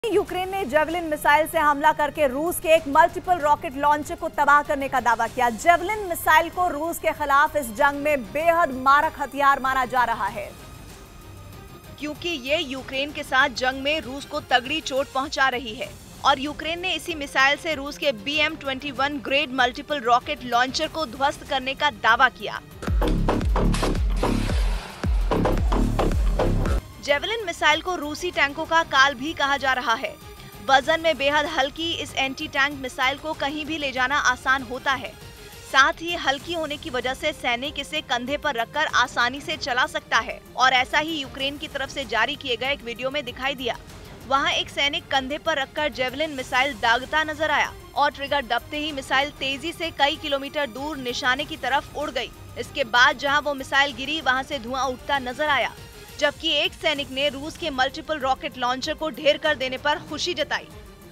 Ukraine ने javelin missile से हमला करके रूस के एक मल्टीपल रॉकेट लॉन्चर को तबाह करने का दावा किया। जेवलिन मिसाइल को रूस के खिलाफ इस जंग में बेहद मारक हथियार माना जा रहा है, क्योंकि ये यूक्रेन के साथ जंग में रूस को तगड़ी चोट पहुंचा रही है और यूक्रेन ने इसी मिसाइल से रूस के BM-21 grade multiple rocket launcher को ध्वस्त करने का दावा किया। जेवलिन मिसाइल को रूसी टैंकों का काल भी कहा जा रहा है। वजन में बेहद हल्की इस एंटी टैंक मिसाइल को कहीं भी ले जाना आसान होता है। साथ ही हल्की होने की वजह से सैनिक इसे कंधे पर रखकर आसानी से चला सकता है और ऐसा ही यूक्रेन की तरफ से जारी किए गए एक वीडियो में दिखाई दिया। वहां एक सैनिक कंधे पर रखकर जेवलिन मिसाइल दागता नजर आया और ट्रिगर दबते ही मिसाइल तेजी से कई किलोमीटर दूर निशाने की तरफ उड़ गई। इसके बाद जहां वो मिसाइल गिरी वहां से धुआं उठता नजर आया, जबकि एक सैनिक ने रूस के मल्टीपल रॉकेट लॉन्चर को ढेर कर देने पर खुशी जताई।